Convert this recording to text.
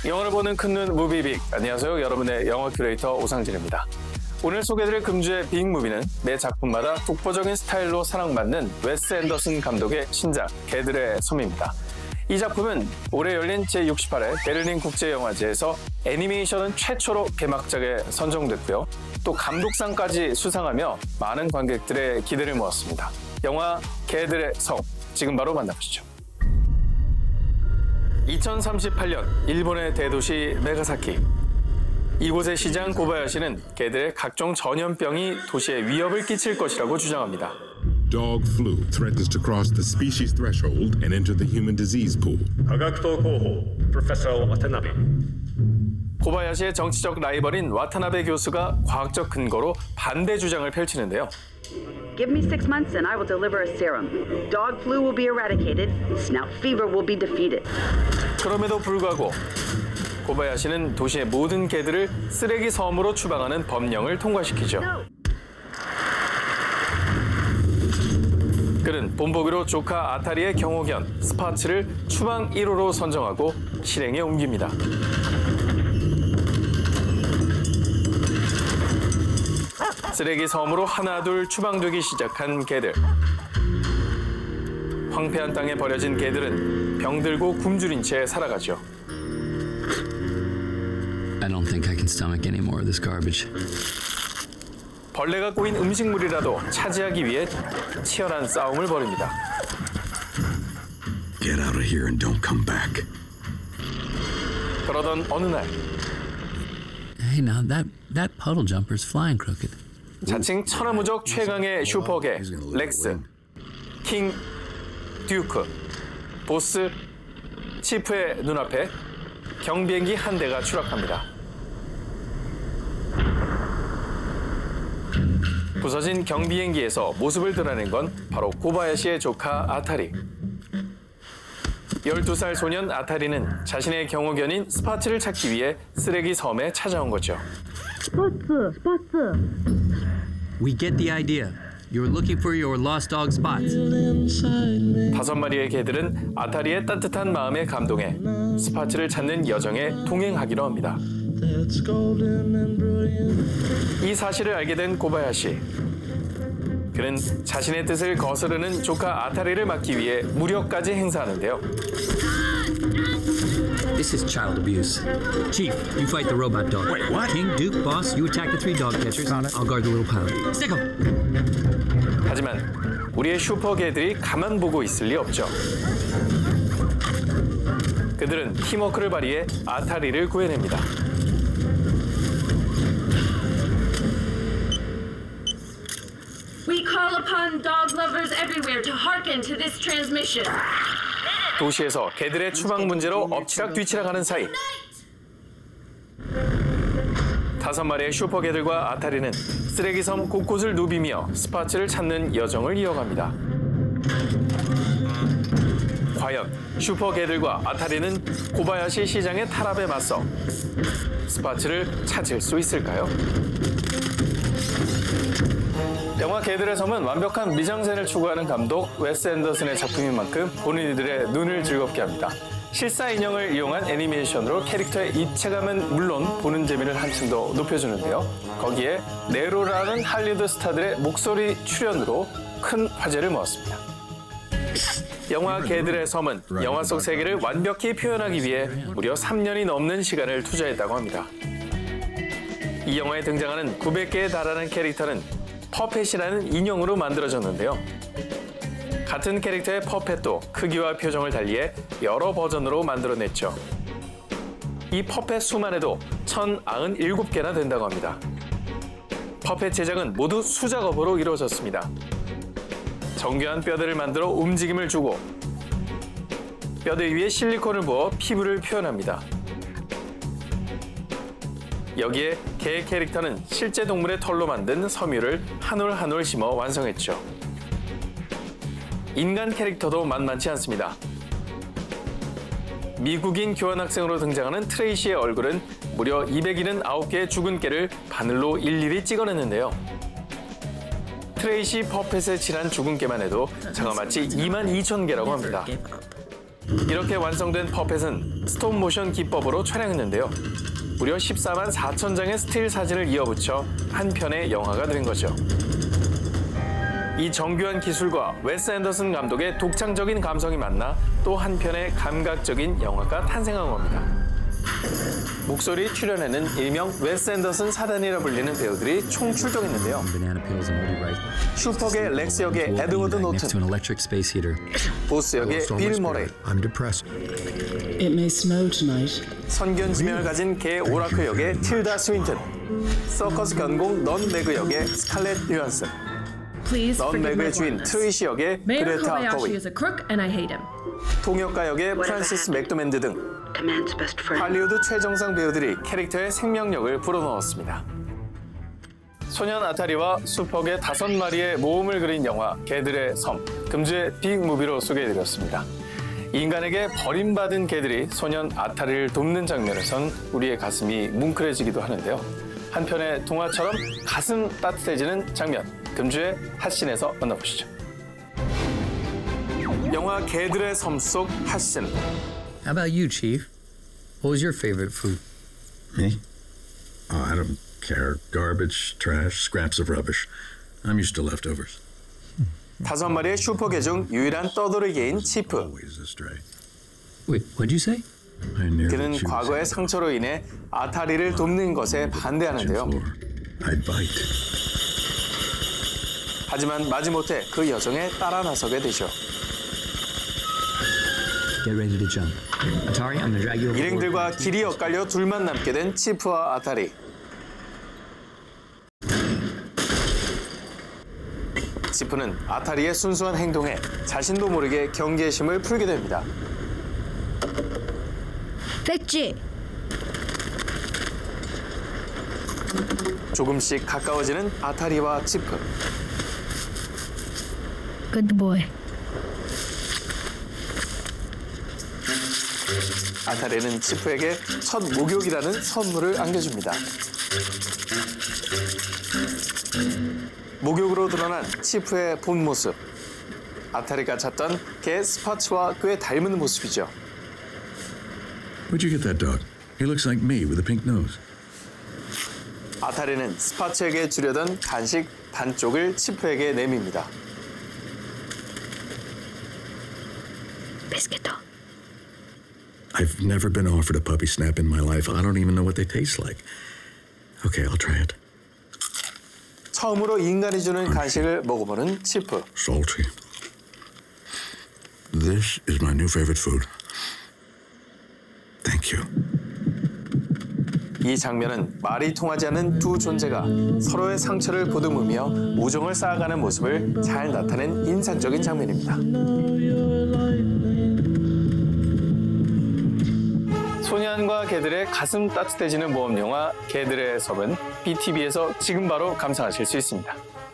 영화를 보는 큰눈 무비빅. 안녕하세요. 여러분의 영화 큐레이터 오상진입니다. 오늘 소개해드릴 금주의 빅무비는 매 작품마다 독보적인 스타일로 사랑받는 웨스 앤더슨 감독의 신작 개들의 섬입니다. 이 작품은 올해 열린 제68회 베를린 국제영화제에서 애니메이션은 최초로 개막작에 선정됐고요. 또 감독상까지 수상하며 많은 관객들의 기대를 모았습니다. 영화 개들의 섬, 지금 바로 만나보시죠. 2038년 일본의 대도시 메가사키. 이곳의 시장 고바야시는 개들의 각종 전염병이 도시에 위협을 끼칠 것이라고 주장합니다. Dog flu threatens to cross the species threshold and enter the human disease pool. 과학도 고호, Professor Watanabe. 고바야시의 정치적 라이벌인 와타나베 교수가 과학적 근거로 반대 주장을 펼치는데요. Give me 6 months and I will deliver a serum. Dog flu will be eradicated. Snout fever will be defeated. 그럼에도 불구하고 고바야시는 도시의 모든 개들을 쓰레기 섬으로 추방하는 법령을 통과시키죠. 그는 본보기로 조카 아타리의 경호견 스파츠를 추방 1호로 선정하고 실행에 옮깁니다. 쓰레기 섬으로 하나둘 추방되기 시작한 개들. 황폐한 땅에 버려진 개들은 병들고 굶주린 채 살아가죠. I don't think I can stomach any more of this garbage. 벌레가 꼬인 음식물이라도 차지하기 위해 치열한 싸움을 벌입니다. Get out of here and don't come back. 그러던 어느 날 Hey, now that puddle jumper's flying crooked. 자칭 천하무적 최강의 슈퍼개 렉스, 킹, 듀크, 보스, 치프의 눈앞에 경비행기 한 대가 추락합니다. 부서진 경비행기에서 모습을 드러낸 건 바로 고바야시의 조카 아타리. 12살 소년 아타리는 자신의 경호견인 스파츠를 찾기 위해 쓰레기 섬에 찾아온 거죠. 스파츠. We get the idea. You're looking for your lost dog Spots. 5마리의 개들은 아타리의 따뜻한 마음에 감동해 스파츠를 찾는 여정에 동행하기로 합니다. 이 사실을 알게 된 고바야시. 그는 자신의 뜻을 거스르는 조카 아타리를 막기 위해 무력까지 행사하는데요. This is child abuse. Chief, you fight the robot dog. Wait, what? King, Duke, Boss, you attack the 3 dog catchers. I'll guard the little pound. Stick 'em. 하지만 우리의 슈퍼개들이 가만 보고 있을 리 없죠. 그들은 팀워크를 발휘해 아타리를 구해냅니다. We call upon dog lovers everywhere to hearken to this transmission. 도시에서 개들의 추방 문제로 엎치락뒤치락하는 사이 5마리의 슈퍼개들과 아타리는 쓰레기섬 곳곳을 누비며 스파츠를 찾는 여정을 이어갑니다. 과연 슈퍼개들과 아타리는 고바야시 시장의 탄압에 맞서 스파츠를 찾을 수 있을까요? 영화 개들의 섬은 완벽한 미장센을 추구하는 감독 웨스 앤더슨의 작품인 만큼 본인들의 눈을 즐겁게 합니다. 실사 인형을 이용한 애니메이션으로 캐릭터의 입체감은 물론 보는 재미를 한층 더 높여주는데요. 거기에 네로라는 할리우드 스타들의 목소리 출연으로 큰 화제를 모았습니다. 영화 개들의 섬은 영화 속 세계를 완벽히 표현하기 위해 무려 3년이 넘는 시간을 투자했다고 합니다. 이 영화에 등장하는 900개에 달하는 캐릭터는 퍼펫이라는 인형으로 만들어졌는데요. 같은 캐릭터의 퍼펫도 크기와 표정을 달리해 여러 버전으로 만들어냈죠. 이 퍼펫 수만 해도 1097개나 된다고 합니다. 퍼펫 제작은 모두 수작업으로 이루어졌습니다. 정교한 뼈들을 만들어 움직임을 주고 뼈대 위에 실리콘을 부어 피부를 표현합니다. 여기에 개 캐릭터는 실제 동물의 털로 만든 섬유를 한 올 한 올 심어 완성했죠. 인간 캐릭터도 만만치 않습니다. 미국인 교환학생으로 등장하는 트레이시의 얼굴은 무려 279개의 죽은 개를 바늘로 일일이 찍어냈는데요. 트레이시 퍼펫에 칠한 죽은 개만 해도 자그마치 22,000개라고 합니다. 이렇게 완성된 퍼펫은 스톱모션 기법으로 촬영했는데요. 무려 14만 4천 장의 스틸 사진을 이어붙여 한 편의 영화가 된 거죠. 이 정교한 기술과 웨스 앤더슨 감독의 독창적인 감성이 만나 또 한편의 감각적인 영화가 탄생한 겁니다. 목소리 출연에는 일명 웨스 앤더슨 사단이라 불리는 배우들이 총 출동했는데요. Banana peels and Woody Rice. 슈퍼의 렉스 역의 에드워드 Next to 노튼, an electric space heater. 보스 역의 빌 머레이, I'm depressed. It may snow tonight. 선견 지명을 가진 개 오라클 역의 틸다 스윈튼, 서커스 견공 넌 매그 역의 스칼렛 요한슨, Please 넌 forgive my 매그의 주인 bluntness. 트리시 역의 Mayor 그레타 Kobayashi 거위, is a crook and I hate him. 통역가 역의 프란시스 맥도맨드 등 Command's best friend. 할리우드 최정상 배우들이 캐릭터의 생명력을 불어넣었습니다. 소년 아타리와 슈퍼의 5마리의 모험을 그린 영화 개들의 섬, 금주의 빅무비로 소개해드렸습니다. 인간에게 버림받은 개들이 소년 아타리를 돕는 장면에선 우리의 가슴이 뭉클해지기도 하는데요. 한편의 동화처럼 가슴 따뜻해지는 장면, 금주의 핫신에서 만나보시죠. 영화 개들의 섬 속 핫신. How about you, Chief? What was your favorite food? Me? Oh, I don't care. Garbage, trash, scraps of rubbish. I'm used to leftovers. 5마리의 슈퍼개 중 유일한 떠돌이개인 치프. Always astray. Wait, what'd you say? I nearly 그는 chewed 과거의 the 상처로 인해 아타리를 돕는 것에 반대하는데요. floor. I'd bite. 하지만 마지못해 그 여정에 따라 나서게 되죠. Get ready to jump. Atari, I'm gonna drag you overboard. 일행들과 길이 엇갈려 둘만 남게 된 치프와 아타리. 치프는 아타리의 순수한 행동에 자신도 모르게 경계심을 풀게 됩니다. Fetch it. 조금씩 가까워지는 아타리와 치프. Good boy. 아타리는 치프에게 첫 목욕이라는 선물을 안겨줍니다. 목욕으로 드러난 치프의 본 모습. 아타리가 찾던 개 스파츠와 꽤 닮은 모습이죠. Where'd you get that dog? He looks like me with a pink nose. 아타리는 스파츠에게 주려던 간식 반쪽을 치프에게 내밉니다. Biscuito. I've never been offered a puppy snap in my life. I don't even know what they taste like. Okay, I'll try it. 처음으로 인간이 주는 간식을 먹어보는 치프. Salty. This is my new favorite food. Thank you. 이 장면은 말이 통하지 않는 두 존재가 서로의 상처를 보듬으며 우정을 쌓아가는 모습을 잘 나타낸 인상적인 장면입니다. 소년과 개들의 가슴 따뜻해지는 모험 영화 개들의 섬은 BTV에서 지금 바로 감상하실 수 있습니다.